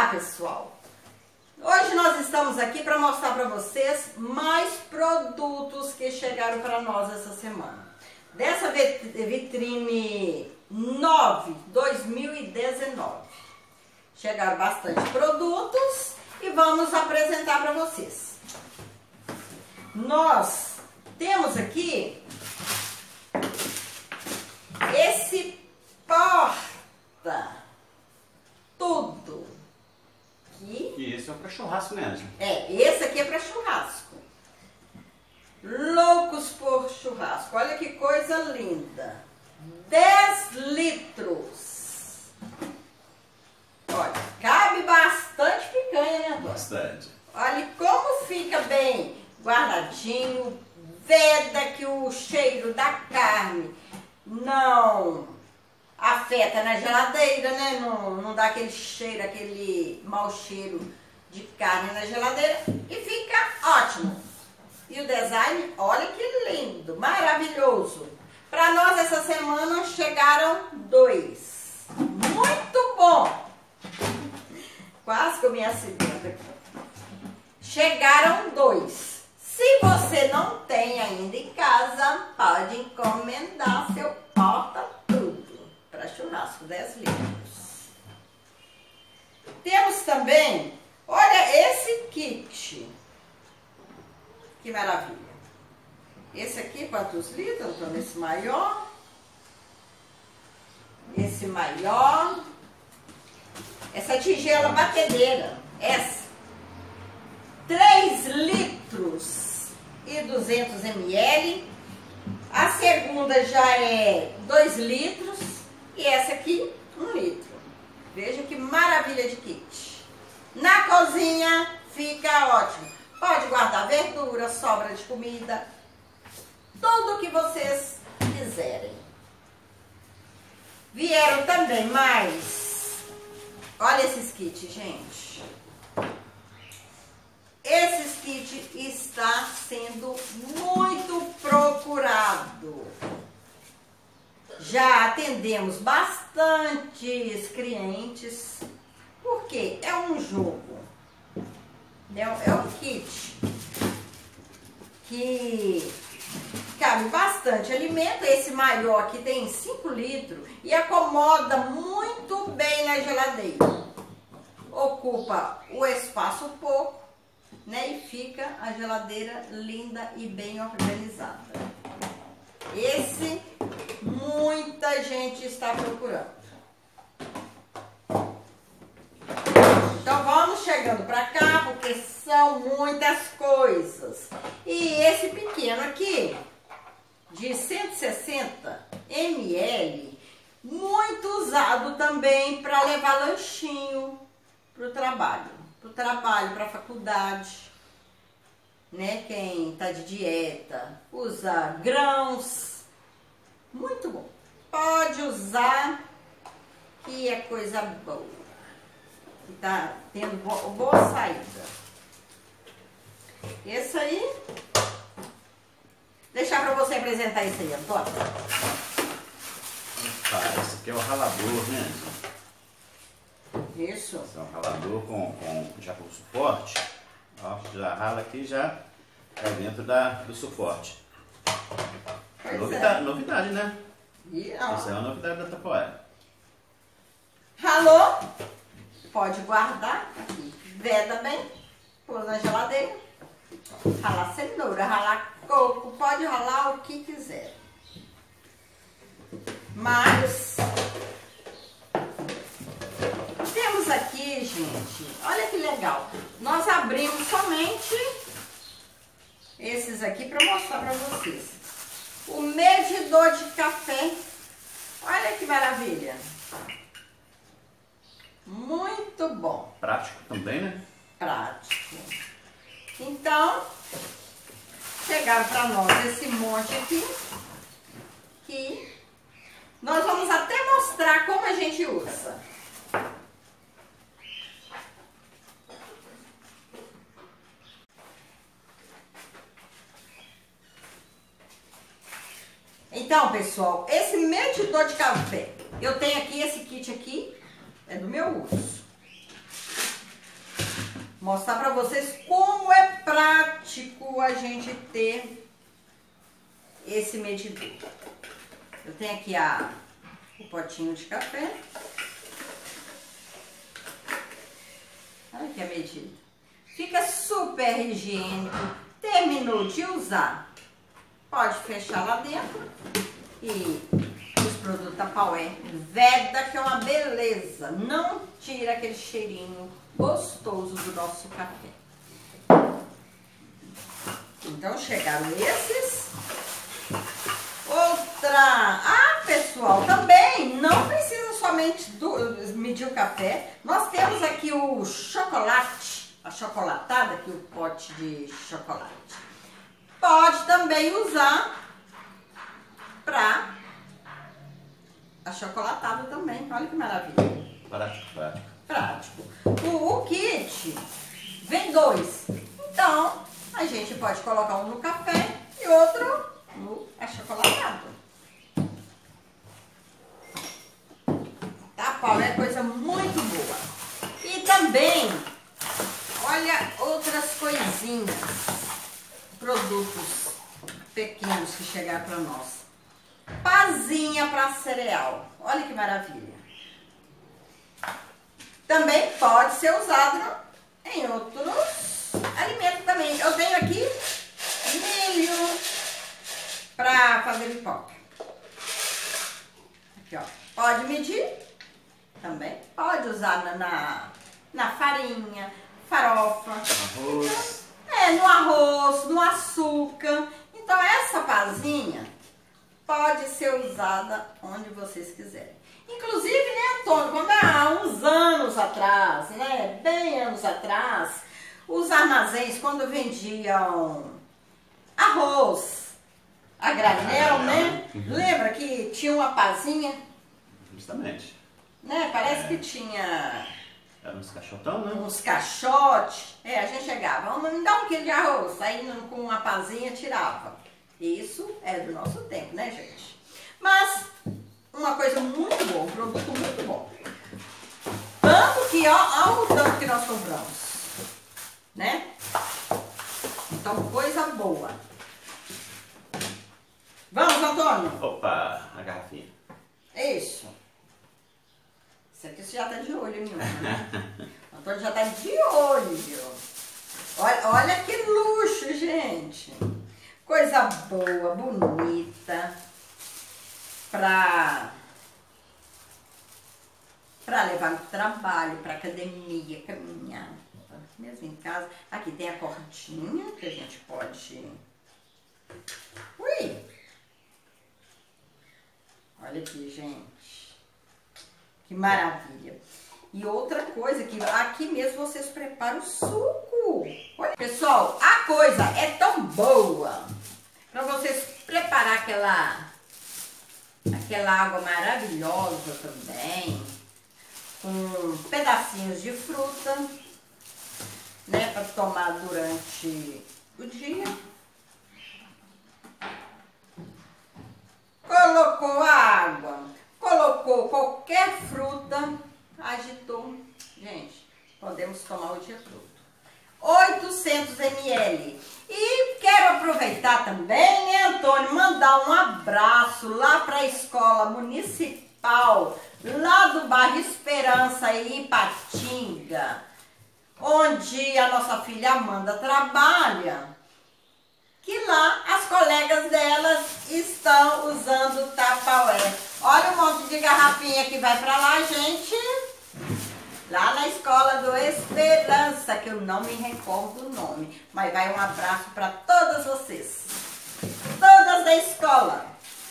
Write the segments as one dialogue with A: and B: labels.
A: Olá, pessoal! Hoje nós estamos aqui para mostrar para vocês mais produtos que chegaram para nós essa semana. Dessa vitrine 9 2019. Chegaram bastante produtos e vamos apresentar para vocês. Nós temos aqui esse porta tudo.
B: E esse é para churrasco mesmo.
A: Esse aqui é para churrasco. Loucos por churrasco. Olha que coisa linda. 10 litros. Olha, cabe bastante picanha, né, Antônio?
B: Bastante.
A: Olha como fica bem guardadinho. Veda que o cheiro da carne não afeta na geladeira, né? Não dá aquele cheiro, aquele mau cheiro de carne na geladeira. E fica ótimo. E o design, olha que lindo, maravilhoso. Para nós essa semana chegaram 2. Muito bom. Quase que eu me acidento aqui. Chegaram 2. Se você não tem ainda em casa, pode encomendar seu porta-tudo para churrasco 10 litros. Temos também, olha esse kit. Que maravilha. Esse aqui, quantos litros? Então, esse maior. Esse maior. Essa tigela batedeira. Essa. 3 litros e 200 ml. A segunda já é 2 litros. E essa aqui, 1 litro. Veja que maravilha de kit. Na cozinha fica ótimo. Pode guardar verdura, sobra de comida. Tudo o que vocês quiserem. Vieram também mais. Olha esses kits, gente. Esses kits está sendo muito procurado. Já atendemos bastantes clientes, porque é um jogo, é um kit que cabe bastante alimento. Esse maior aqui tem 5 litros e acomoda muito bem na geladeira. Ocupa o espaço pouco, né? E fica a geladeira linda e bem organizada. Esse muita gente está procurando. Então vamos chegando para cá, porque são muitas coisas. E esse pequeno aqui, de 160 ml, muito usado também para levar lanchinho para o trabalho. Para a faculdade, né? Quem tá de dieta, usa grãos. Muito bom. Pode usar, que é coisa boa. E tá tendo boa saída. Esse aí. Deixar para você apresentar isso aí, Antônio.
B: Esse aqui é o ralador, né?
A: Isso.
B: Esse é um ralador já com suporte. Ó, já rala aqui, já é dentro do suporte. Novidade, né? Essa é uma novidade da Tapoera.
A: Ralou, pode guardar aqui. Veda bem, pôr na geladeira. Ralar cenoura, ralar coco, pode ralar o que quiser. Mas temos aqui, gente, olha que legal. Nós abrimos somente esses aqui para mostrar para vocês. O medidor de café. Olha que maravilha. Muito bom.
B: Prático também, né?
A: Prático. Então, chegaram para nós esse monte aqui, que nós vamos até mostrar como a gente usa. Então, pessoal, esse medidor de café, eu tenho aqui esse kit aqui, é do meu uso. mostrar para vocês como é prático a gente ter esse medidor. Eu tenho aqui o potinho de café. Olha aqui a medida. Fica super higiênico. Terminou de usar, pode fechar lá dentro. E os produtos Tupperware veda, que é uma beleza. Não tira aquele cheirinho gostoso do nosso café. Então chegaram esses. Pessoal, também não precisa somente medir o café. Nós temos aqui o chocolate, a chocolatada, aqui o pote de chocolate. Pode também usar para achocolatada também. Olha que maravilha. Prático. O kit vem 2. Então, a gente pode colocar um no café e outro no achocolatado. Tupperware é coisa muito boa. E também, olha outras coisinhas, produtos pequenos que chegaram para nós. Pazinha para cereal. Olha que maravilha. Também pode ser usado em outros alimentos também. Eu tenho aqui milho para fazer pipoca. Aqui, ó. Pode medir. Também pode usar na farinha, farofa.
B: Arroz.
A: No arroz, no açúcar. Então essa pazinha pode ser usada onde vocês quiserem. Inclusive, né, Antônio, quando há uns anos atrás, né, bem anos atrás, os armazéns, quando vendiam arroz a granel, né, lembra que tinha uma pazinha?
B: Justamente.
A: Né, parece que tinha...
B: Era uns caixotão, né?
A: Uns caixotes. A gente chegava, vamos me dar 1 quilo de arroz, aí com uma pazinha tirava. Isso é do nosso tempo, né, gente? Mas uma coisa muito boa, um produto muito bom. Tanto que, olha o tanto que nós compramos, né? Então, coisa boa. Vamos, Antônio?
B: Opa, a garrafinha.
A: Isso. Isso aqui você já tá de olho em mim, né? O Antônio já tá de olho. Olha que luxo, gente. Coisa boa, bonita. Pra levar no trabalho, pra academia, caminhar. Mesmo em casa. Aqui tem a cordinha que a gente pode... Ui! Olha aqui, gente. Que maravilha. E outra coisa, que aqui mesmo vocês preparam o suco. Olha, pessoal, a coisa é tão boa para vocês preparar aquela água maravilhosa também, com pedacinhos de fruta, né, para tomar durante o dia. Colocou a água, colocou qualquer fruta, agitou. Gente, podemos tomar o dia todo. 800 ml. E quero aproveitar também, né, Antônio, mandar um abraço lá para a escola municipal, lá do bairro Esperança, em Ipatinga, onde a nossa filha Amanda trabalha, que lá as colegas delas estão usando Tupperware. Olha o monte de garrafinha que vai para lá, gente. Lá na escola do Esperança, que eu não me recordo o nome, mas vai um abraço para todas vocês, todas da escola,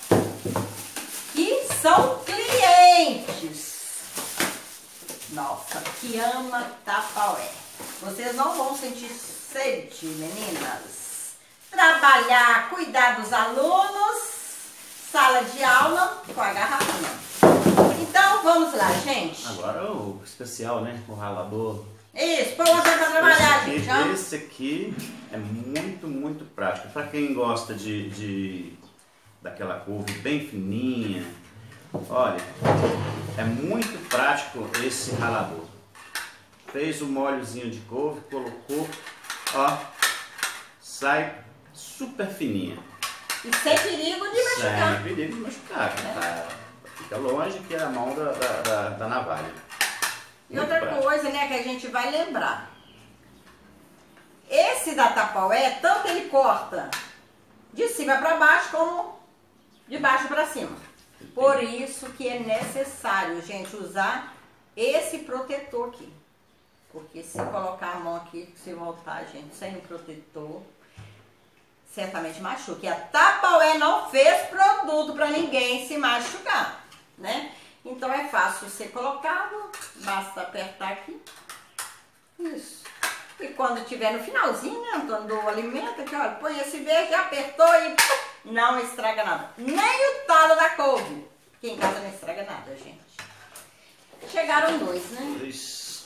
A: que são clientes, nossa, que ama Tupperware. Vocês não vão sentir sede, meninas. Trabalhar, cuidar dos alunos, sala de aula com a garrafinha. Então, vamos lá, gente.
B: Agora o especial, né? O ralador.
A: Isso, põe você pra trabalhar, gente. Ó.
B: Esse aqui é muito, muito prático. Para quem gosta daquela couve bem fininha, olha, é muito prático esse ralador. fez o molhozinho de couve, colocou, ó, sai super fininha.
A: E sem perigo de machucar.
B: Sem perigo de machucar, tá? Fica longe que é a mão da navalha.
A: E outra coisa, né, que a gente vai lembrar. Esse da Tupperware, tanto ele corta de cima para baixo como de baixo para cima. Por isso que é necessário, gente, usar esse protetor aqui. Porque se colocar a mão aqui, se voltar, gente, sem o protetor, certamente machuca. E a Tupperware não fez produto para ninguém se machucar, né? Então é fácil ser colocado, basta apertar aqui. Isso. E quando tiver no finalzinho, né, Antônio, do alimento, aqui, olha, põe esse verde, apertou e não estraga nada. Nem o talo da couve, que em casa não estraga nada, gente. Chegaram 2, né?
B: Isso.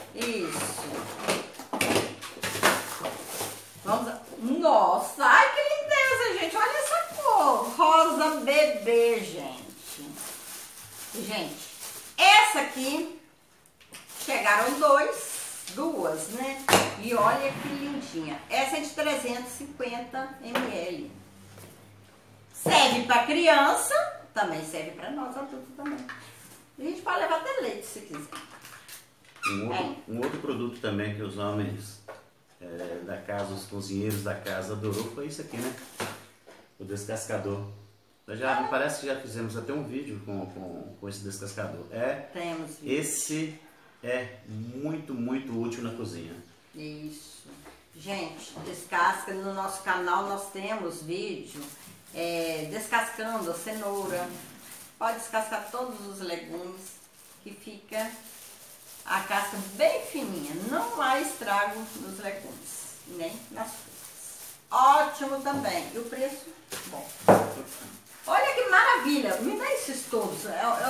A: Vamos lá. Nossa, ai que lindeza, gente. Olha essa cor. Rosa bebê, gente. Gente, essa aqui, chegaram duas, né? E olha que lindinha. Essa é de 350 ml. Serve para criança, também serve para nós adultos também. A gente pode levar até leite se quiser.
B: Um outro produto também que os homens da casa, os cozinheiros da casa adorou foi isso aqui, né? O descascador. Me parece que já fizemos até um vídeo com esse descascador.
A: Temos vídeo.
B: Esse é muito, muito útil na cozinha.
A: Isso. Gente, descasca. No nosso canal nós temos vídeo descascando a cenoura. Pode descascar todos os legumes, que fica a casca bem fininha. Não há estrago nos legumes, nem nas frutas. Ótimo também. E o preço? Bom. Olha que maravilha. Me dá esses todos.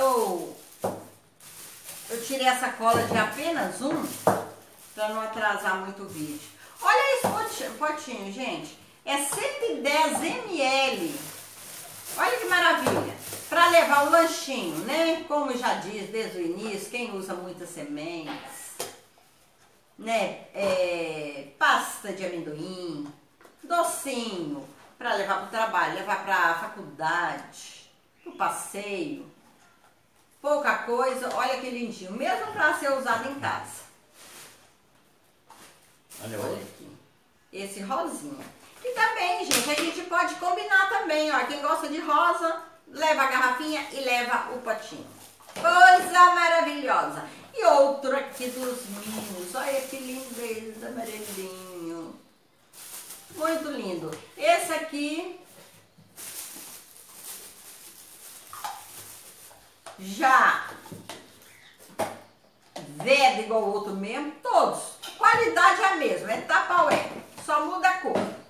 A: Eu tirei essa cola de apenas um, para não atrasar muito o vídeo. Olha esse potinho, gente. É 110 ml. Olha que maravilha. Para levar o lanchinho, né? Como já diz desde o início, quem usa muitas sementes, né? Pasta de amendoim, docinho, para levar para o trabalho, levar para a faculdade, para o passeio. Pouca coisa, olha que lindinho. Mesmo para ser usado em casa. Olha aqui. Esse rosinha. E também, gente, a gente pode combinar também, ó. Quem gosta de rosa, leva a garrafinha e leva o potinho. Coisa maravilhosa. E outro aqui dos meninos. Olha que lindeza, amarelinho. Muito lindo. Esse aqui já verde igual o outro mesmo. Todos. Qualidade é a mesma. É Tupperware. Só muda a cor.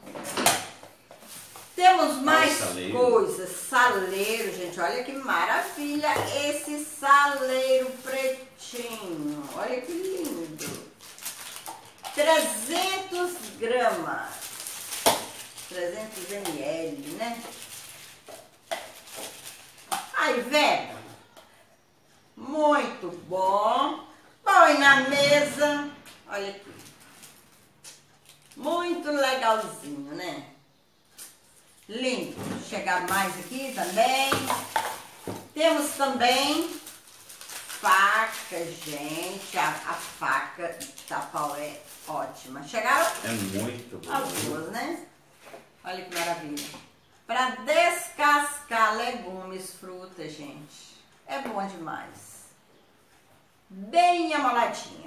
A: Temos mais coisas. Saleiro, gente. Olha que maravilha esse saleiro pretinho. Olha que lindo. 300 gramas. 300 ml, né? Aí, velho. Muito bom. Põe na mesa. Olha aqui. Muito legalzinho, né? Lindo. Chegar mais aqui também. Temos também faca, gente. A faca Tupperware é ótima. Chegaram?
B: É muito bom.
A: As duas, né? Olha que maravilha. Para descascar legumes, frutas, gente. É bom demais. Bem amoladinha.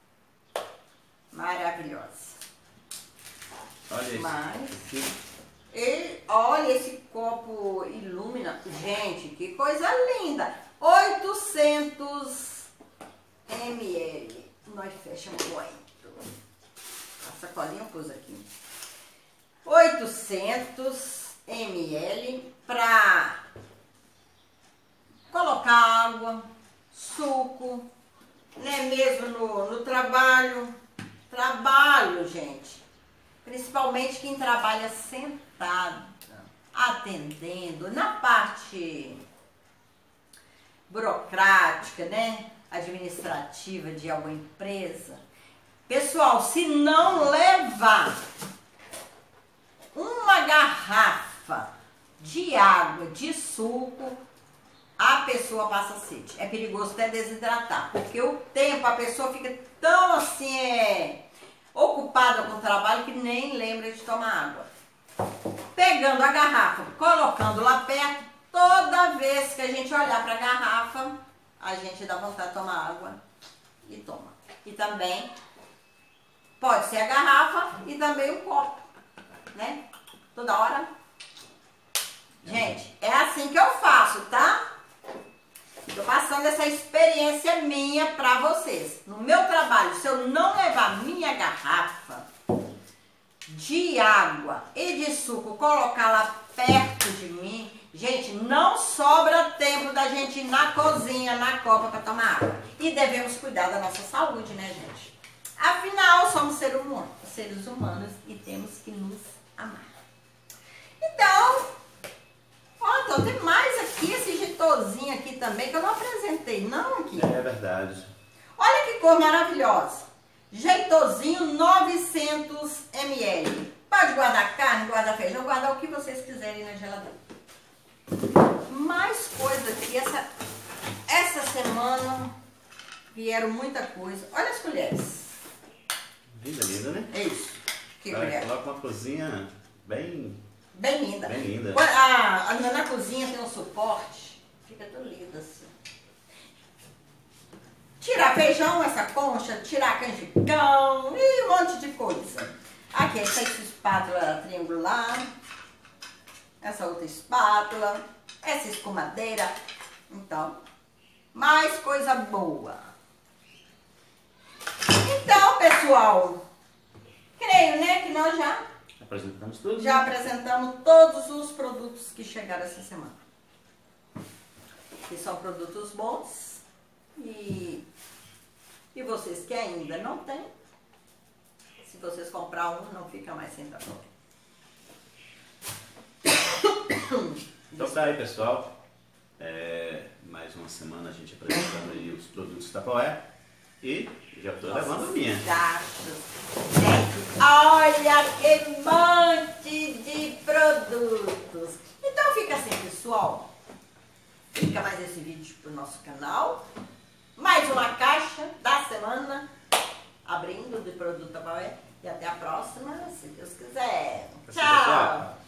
A: Maravilhosa.
B: Olha
A: Mais.
B: isso.
A: E olha esse copo ilumina. Gente, que coisa linda. 800 ml. Nós fechamos muito. A sacolinha eu pus aqui. 800 ml para colocar água, suco, né? Mesmo no trabalho. Trabalho, gente. Principalmente quem trabalha sentado, atendendo, na parte burocrática, né? administrativa de alguma empresa. Pessoal, se não levar uma garrafa de água, de suco, a pessoa passa sede. É perigoso até desidratar, porque o tempo, a pessoa fica tão assim, ocupada com o trabalho que nem lembra de tomar água. Pegando a garrafa, colocando lá perto, toda vez que a gente olhar para a garrafa, a gente dá vontade de tomar água e toma. E também pode ser a garrafa e também o copo, né? Toda hora. Gente, é assim que eu faço, tá? Tô passando essa experiência minha pra vocês. No meu trabalho, se eu não levar minha garrafa de água e de suco, colocar lá perto de mim, gente, não sobra tempo da gente ir na cozinha, na copa para tomar água. E devemos cuidar da nossa saúde, né, gente? Afinal, somos seres humanos e temos que nos amar. Então, ó, então tem mais aqui, esse jeitozinho aqui também, que eu não apresentei, não, aqui.
B: É verdade.
A: Olha que cor maravilhosa. Jeitozinho 900 ml. Pode guardar carne, guardar feijão, guardar o que vocês quiserem na geladeira. Mais coisa aqui. Essa semana vieram muita coisa. Olha as colheres.
B: Linda, né?
A: É isso. Que colher.
B: Coloca uma cozinha bem
A: linda.
B: Bem linda.
A: Na cozinha tem um suporte. Fica tão lindo assim. Tirar feijão, essa concha, tirar canjicão e um monte de coisa. Aqui, essa espátula triangular, essa outra espátula, essa escumadeira. Então, mais coisa boa. Então, pessoal, creio, né, que nós já
B: apresentamos tudo.
A: Já apresentamos todos os produtos que chegaram essa semana. Que são produtos bons. E vocês que ainda não têm, se vocês comprar um, não fica mais sem trabalho.
B: Então tá aí, pessoal. Mais uma semana a gente apresentando aí os produtos da Poé. E já tô levando a minha.
A: Gente, olha que monte de produtos. Então fica assim, pessoal. Fica mais esse vídeo pro nosso canal. Mais uma caixa da semana abrindo de produto da Poé. E até a próxima, se Deus quiser. Tchau!